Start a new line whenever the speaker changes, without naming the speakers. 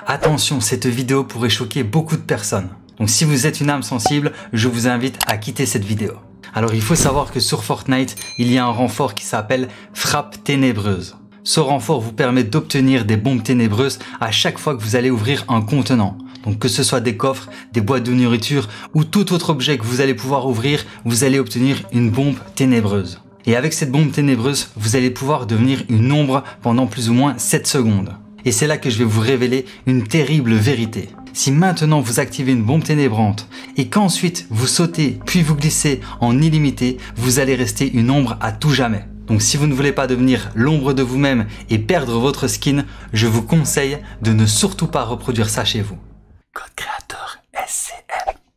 Attention, cette vidéo pourrait choquer beaucoup de personnes. Donc si vous êtes une âme sensible, je vous invite à quitter cette vidéo. Alors il faut savoir que sur Fortnite, il y a un renfort qui s'appelle Frappe Ténébreuse. Ce renfort vous permet d'obtenir des bombes ténébreuses à chaque fois que vous allez ouvrir un contenant. Donc que ce soit des coffres, des boîtes de nourriture ou tout autre objet que vous allez pouvoir ouvrir, vous allez obtenir une bombe ténébreuse. Et avec cette bombe ténébreuse, vous allez pouvoir devenir une ombre pendant plus ou moins 7 secondes. Et c'est là que je vais vous révéler une terrible vérité. Si maintenant vous activez une bombe ténébrante et qu'ensuite vous sautez puis vous glissez en illimité, vous allez rester une ombre à tout jamais. Donc si vous ne voulez pas devenir l'ombre de vous-même et perdre votre skin, je vous conseille de ne surtout pas reproduire ça chez vous. Code créateur SCM.